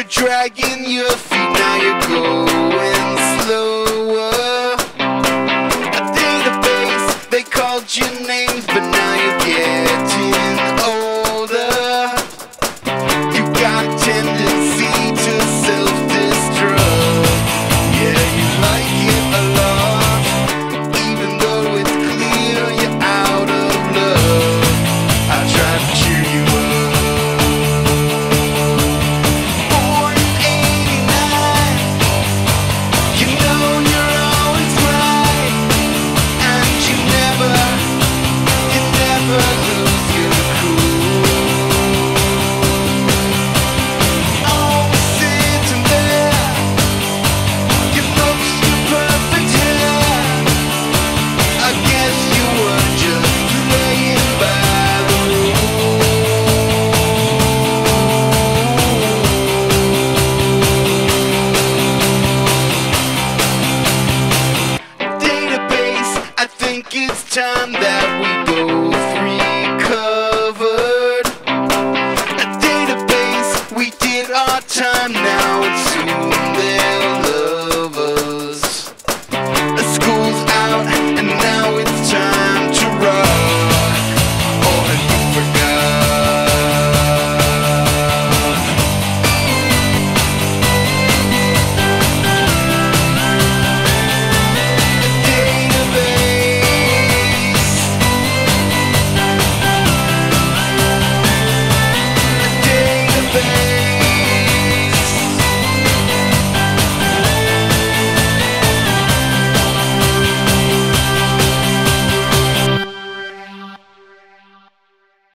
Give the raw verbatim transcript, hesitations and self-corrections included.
dragging your feet, now you're going slower. A database, they called your names, but now you're getting older. You got a tendency to self-destruct. Yeah, you like it a lot, even though it's clear you're out of love. I try to cheer you up. Born in eighty-nine, you know you're always right, and you never, you never lose your cool. Always sitting there, you looked the perfect hair. I guess you were just playing by the database. I think it's time that we both recovered. A database, we did our time, now it's soon